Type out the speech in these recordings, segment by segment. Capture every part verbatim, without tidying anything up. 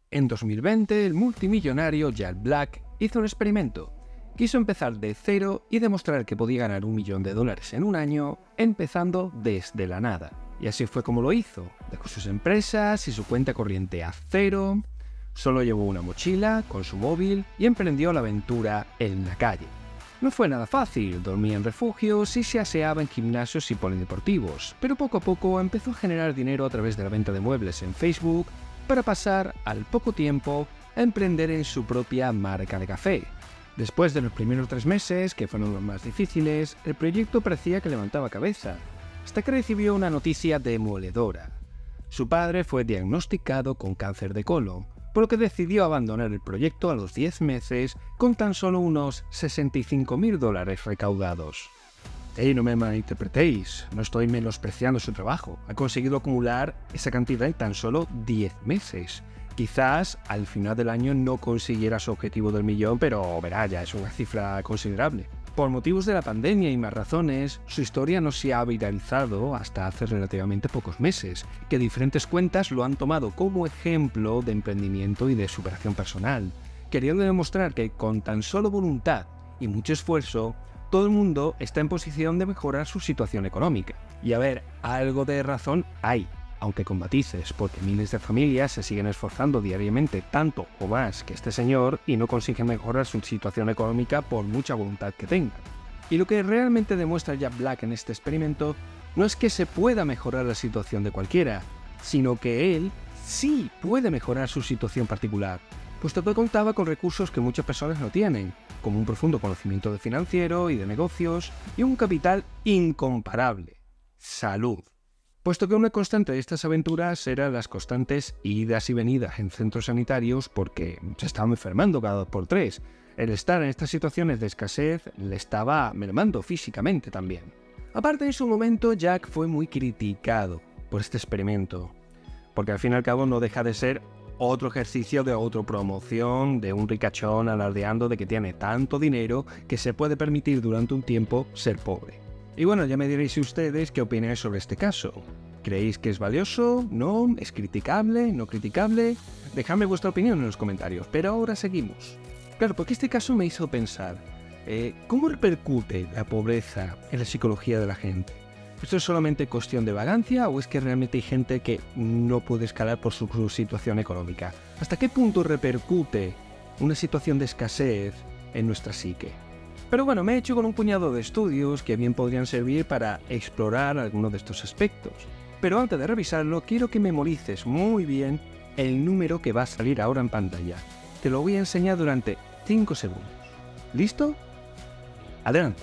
En dos mil veinte, el multimillonario Jack Black hizo un experimento. Quiso empezar de cero y demostrar que podía ganar un millón de dólares en un año, empezando desde la nada. Y así fue como lo hizo. Dejó sus empresas y su cuenta corriente a cero, solo llevó una mochila con su móvil y emprendió la aventura en la calle. No fue nada fácil, dormía en refugios y se aseaba en gimnasios y polideportivos, pero poco a poco empezó a generar dinero a través de la venta de muebles en Facebook para pasar, al poco tiempo, a emprender en su propia marca de café. Después de los primeros tres meses, que fueron los más difíciles, el proyecto parecía que levantaba cabeza, hasta que recibió una noticia demoledora. Su padre fue diagnosticado con cáncer de colon, por lo que decidió abandonar el proyecto a los diez meses con tan solo unos sesenta y cinco mil dólares recaudados. Hey, no me malinterpretéis, no estoy menospreciando su trabajo. Ha conseguido acumular esa cantidad en tan solo diez meses. Quizás al final del año no consiguiera su objetivo del millón, pero verá, ya es una cifra considerable. Por motivos de la pandemia y más razones, su historia no se ha viralizado hasta hace relativamente pocos meses, que diferentes cuentas lo han tomado como ejemplo de emprendimiento y de superación personal, queriendo demostrar que con tan solo voluntad y mucho esfuerzo, todo el mundo está en posición de mejorar su situación económica. Y a ver, algo de razón hay, aunque con matices, porque miles de familias se siguen esforzando diariamente tanto o más que este señor y no consiguen mejorar su situación económica por mucha voluntad que tengan. Y lo que realmente demuestra Jack Black en este experimento no es que se pueda mejorar la situación de cualquiera, sino que él sí puede mejorar su situación particular, puesto que contaba con recursos que muchas personas no tienen, como un profundo conocimiento de financiero y de negocios y un capital incomparable: salud. Puesto que una constante de estas aventuras eran las constantes idas y venidas en centros sanitarios porque se estaba enfermando cada dos por tres. El estar en estas situaciones de escasez le estaba mermando físicamente también. Aparte, en su momento, Jack fue muy criticado por este experimento, porque al fin y al cabo no deja de ser otro ejercicio de autopromoción de un ricachón alardeando de que tiene tanto dinero que se puede permitir durante un tiempo ser pobre. Y bueno, ya me diréis ustedes qué opináis sobre este caso. ¿Creéis que es valioso? ¿No? ¿Es criticable? ¿No criticable? Dejadme vuestra opinión en los comentarios, pero ahora seguimos. Claro, porque este caso me hizo pensar, eh, ¿cómo repercute la pobreza en la psicología de la gente? ¿Esto es solamente cuestión de vagancia o es que realmente hay gente que no puede escalar por su, su situación económica? ¿Hasta qué punto repercute una situación de escasez en nuestra psique? Pero bueno, me he hecho con un puñado de estudios que bien podrían servir para explorar algunos de estos aspectos. Pero antes de revisarlo, quiero que memorices muy bien el número que va a salir ahora en pantalla. Te lo voy a enseñar durante cinco segundos. ¿Listo? Adelante.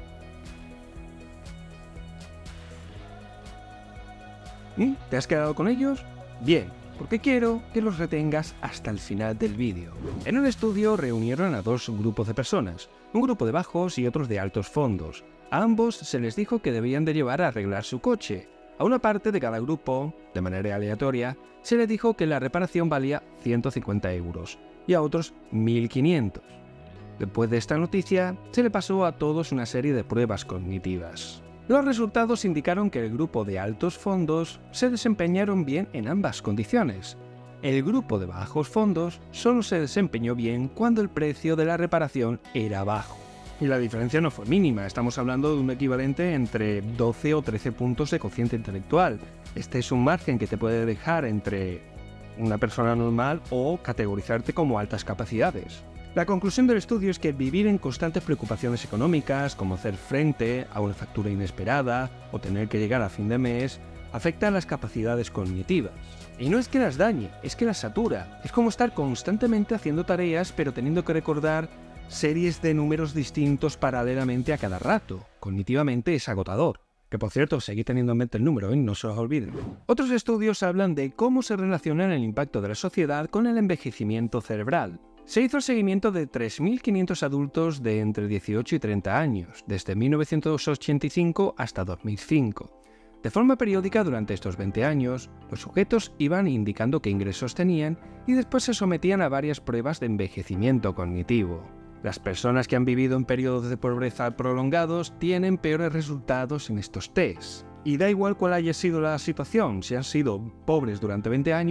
¿Mm? ¿Te has quedado con ellos? Bien, porque quiero que los retengas hasta el final del vídeo. En un estudio reunieron a dos grupos de personas, un grupo de bajos y otros de altos fondos. A ambos se les dijo que debían de llevar a arreglar su coche. A una parte de cada grupo, de manera aleatoria, se les dijo que la reparación valía ciento cincuenta euros y a otros mil quinientos. Después de esta noticia, se le pasó a todos una serie de pruebas cognitivas. Los resultados indicaron que el grupo de altos fondos se desempeñaron bien en ambas condiciones. El grupo de bajos fondos solo se desempeñó bien cuando el precio de la reparación era bajo. Y la diferencia no fue mínima, estamos hablando de un equivalente entre doce o trece puntos de cociente intelectual. Este es un margen que te puede dejar entre una persona normal o categorizarte como altas capacidades. La conclusión del estudio es que vivir en constantes preocupaciones económicas, como hacer frente a una factura inesperada o tener que llegar a fin de mes, afecta a las capacidades cognitivas. Y no es que las dañe, es que las satura. Es como estar constantemente haciendo tareas pero teniendo que recordar series de números distintos paralelamente a cada rato. Cognitivamente es agotador. Que por cierto, seguid teniendo en mente el número, ¿eh? No se os olviden. Otros estudios hablan de cómo se relaciona el impacto de la sociedad con el envejecimiento cerebral. Se hizo el seguimiento de tres mil quinientos adultos de entre dieciocho y treinta años, desde mil novecientos ochenta y cinco hasta dos mil cinco. De forma periódica durante estos veinte años, los sujetos iban indicando qué ingresos tenían y después se sometían a varias pruebas de envejecimiento cognitivo. Las personas que han vivido en periodos de pobreza prolongados tienen peores resultados en estos tests. Y da igual cuál haya sido la situación, si han sido pobres durante veinte años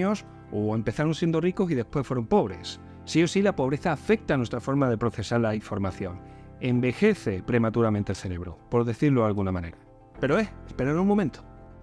o empezaron siendo ricos y después fueron pobres. Sí o sí, la pobreza afecta a nuestra forma de procesar la información. Envejece prematuramente el cerebro, por decirlo de alguna manera. Pero eh, esperad un momento.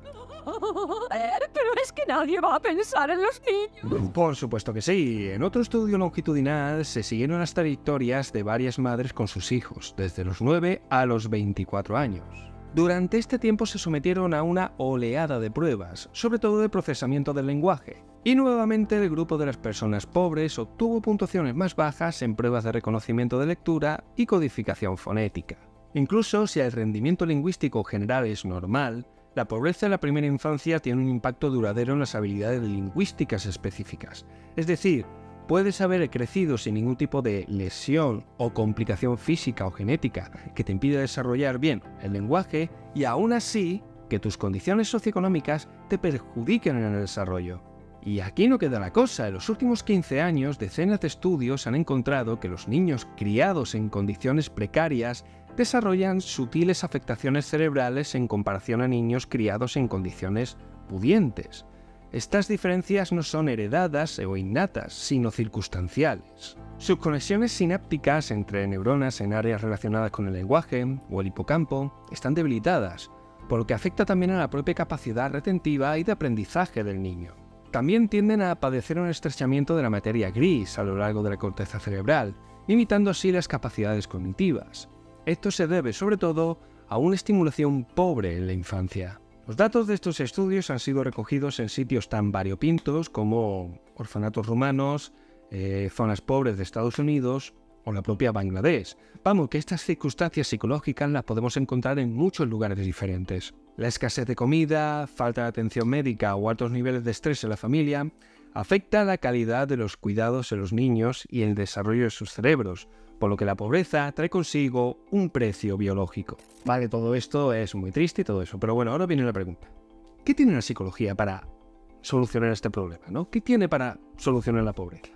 Pero es que nadie va a pensar en los niños. Por supuesto que sí. En otro estudio longitudinal se siguieron las trayectorias de varias madres con sus hijos, desde los nueve a los veinticuatro años. Durante este tiempo se sometieron a una oleada de pruebas, sobre todo de procesamiento del lenguaje. Y nuevamente el grupo de las personas pobres obtuvo puntuaciones más bajas en pruebas de reconocimiento de lectura y codificación fonética. Incluso si el rendimiento lingüístico general es normal, la pobreza en la primera infancia tiene un impacto duradero en las habilidades lingüísticas específicas. Es decir, puedes haber crecido sin ningún tipo de lesión o complicación física o genética que te impida desarrollar bien el lenguaje y aún así que tus condiciones socioeconómicas te perjudiquen en el desarrollo. Y aquí no queda la cosa. En los últimos quince años, decenas de estudios han encontrado que los niños criados en condiciones precarias desarrollan sutiles afectaciones cerebrales en comparación a niños criados en condiciones pudientes. Estas diferencias no son heredadas o innatas, sino circunstanciales. Sus conexiones sinápticas entre neuronas en áreas relacionadas con el lenguaje o el hipocampo están debilitadas, por lo que afecta también a la propia capacidad retentiva y de aprendizaje del niño. También tienden a padecer un estrechamiento de la materia gris a lo largo de la corteza cerebral, limitando así las capacidades cognitivas. Esto se debe sobre todo a una estimulación pobre en la infancia. Los datos de estos estudios han sido recogidos en sitios tan variopintos como orfanatos rumanos, eh, zonas pobres de Estados Unidos o la propia Bangladesh. Vamos, que estas circunstancias psicológicas las podemos encontrar en muchos lugares diferentes. La escasez de comida, falta de atención médica o altos niveles de estrés en la familia afecta la calidad de los cuidados en los niños y el desarrollo de sus cerebros, por lo que la pobreza trae consigo un precio biológico. Vale, todo esto es muy triste y todo eso, pero bueno, ahora viene la pregunta. ¿Qué tiene la psicología para solucionar este problema, ¿no? ¿Qué tiene para solucionar la pobreza?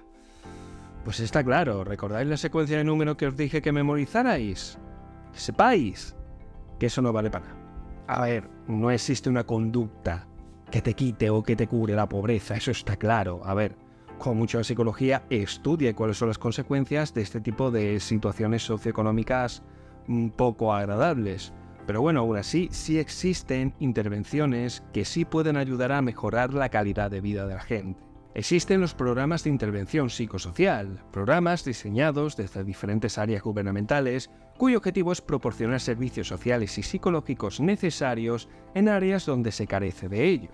Pues está claro, ¿recordáis la secuencia de números que os dije que memorizarais? Que sepáis que eso no vale para nada. A ver, no existe una conducta que te quite o que te cure la pobreza, eso está claro. A ver, como mucho la psicología estudia cuáles son las consecuencias de este tipo de situaciones socioeconómicas un poco agradables. Pero bueno, aún así, sí existen intervenciones que sí pueden ayudar a mejorar la calidad de vida de la gente. Existen los programas de intervención psicosocial, programas diseñados desde diferentes áreas gubernamentales, cuyo objetivo es proporcionar servicios sociales y psicológicos necesarios en áreas donde se carece de ellos.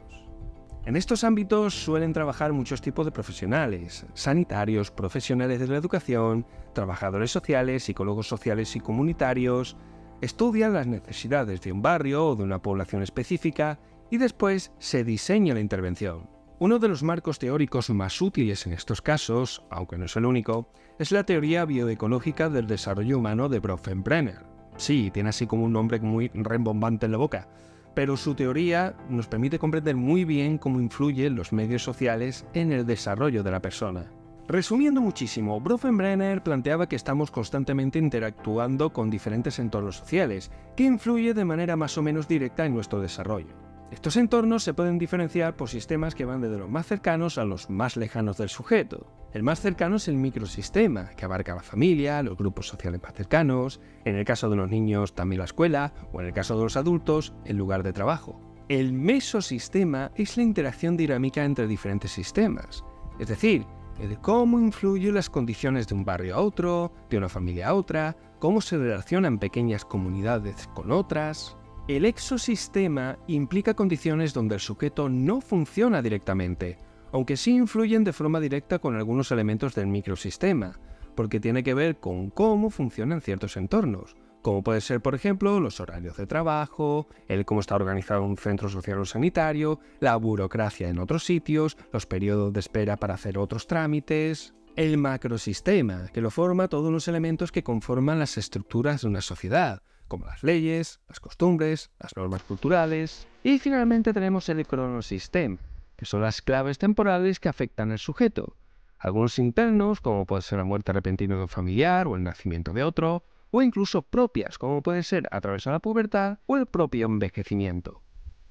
En estos ámbitos suelen trabajar muchos tipos de profesionales: sanitarios, profesionales de la educación, trabajadores sociales, psicólogos sociales y comunitarios. Estudian las necesidades de un barrio o de una población específica y después se diseña la intervención. Uno de los marcos teóricos más útiles en estos casos, aunque no es el único, es la teoría bioecológica del desarrollo humano de Bronfenbrenner. Sí, tiene así como un nombre muy rembombante en la boca, pero su teoría nos permite comprender muy bien cómo influyen los medios sociales en el desarrollo de la persona. Resumiendo muchísimo, Bronfenbrenner planteaba que estamos constantemente interactuando con diferentes entornos sociales, que influyen de manera más o menos directa en nuestro desarrollo. Estos entornos se pueden diferenciar por sistemas que van desde los más cercanos a los más lejanos del sujeto. El más cercano es el microsistema, que abarca la familia, los grupos sociales más cercanos, en el caso de los niños también la escuela, o en el caso de los adultos, el lugar de trabajo. El mesosistema es la interacción dinámica entre diferentes sistemas, es decir, el cómo influyen las condiciones de un barrio a otro, de una familia a otra, cómo se relacionan pequeñas comunidades con otras. El exosistema implica condiciones donde el sujeto no funciona directamente, aunque sí influyen de forma directa con algunos elementos del microsistema, porque tiene que ver con cómo funcionan ciertos entornos, como puede ser, por ejemplo, los horarios de trabajo, el cómo está organizado un centro social o sanitario, la burocracia en otros sitios, los periodos de espera para hacer otros trámites. El macrosistema, que lo forma todos los elementos que conforman las estructuras de una sociedad, como las leyes, las costumbres, las normas culturales. Y finalmente tenemos el cronosistema, que son las claves temporales que afectan al sujeto. Algunos internos, como puede ser la muerte repentina de un familiar o el nacimiento de otro, o incluso propias, como puede ser atravesar la pubertad o el propio envejecimiento.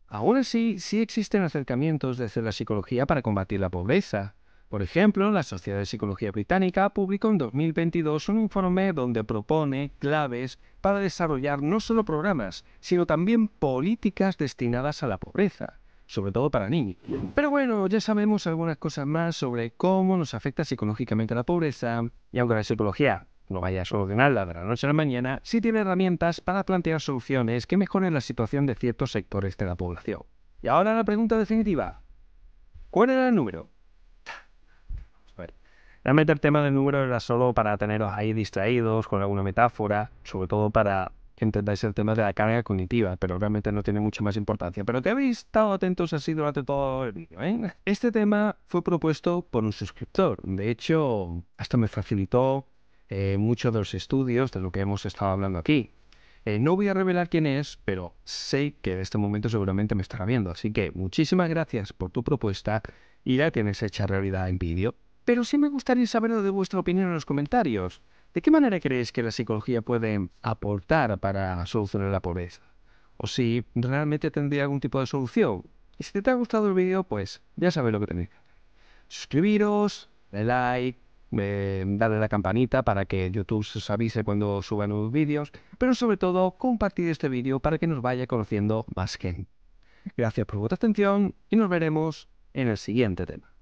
Aún así, sí existen acercamientos desde la psicología para combatir la pobreza. Por ejemplo, la Sociedad de Psicología Británica publicó en dos mil veintidós un informe donde propone claves para desarrollar no solo programas, sino también políticas destinadas a la pobreza, sobre todo para niños. Pero bueno, ya sabemos algunas cosas más sobre cómo nos afecta psicológicamente la pobreza, y aunque la psicología no vaya a solucionarla de la noche a la mañana, sí tiene herramientas para plantear soluciones que mejoren la situación de ciertos sectores de la población. Y ahora la pregunta definitiva. ¿Cuál era el número? A ver, realmente el tema del número era solo para teneros ahí distraídos con alguna metáfora, sobre todo para que entendáis el tema de la carga cognitiva, pero realmente no tiene mucha más importancia. Pero que habéis estado atentos así durante todo el vídeo, ¿eh? Este tema fue propuesto por un suscriptor. De hecho, hasta me facilitó eh, muchos de los estudios de lo que hemos estado hablando aquí. Eh, no voy a revelar quién es, pero sé que en este momento seguramente me estará viendo. Así que muchísimas gracias por tu propuesta y la tienes hecha realidad en vídeo. Pero sí me gustaría saber de vuestra opinión en los comentarios. ¿De qué manera creéis que la psicología puede aportar para solucionar la pobreza? O si realmente tendría algún tipo de solución. Y si te ha gustado el vídeo, pues ya sabéis lo que tenéis que hacer. Suscribiros, darle like, eh, darle a la campanita para que YouTube os avise cuando suba nuevos vídeos, pero sobre todo compartir este vídeo para que nos vaya conociendo más gente. Gracias por vuestra atención y nos veremos en el siguiente tema.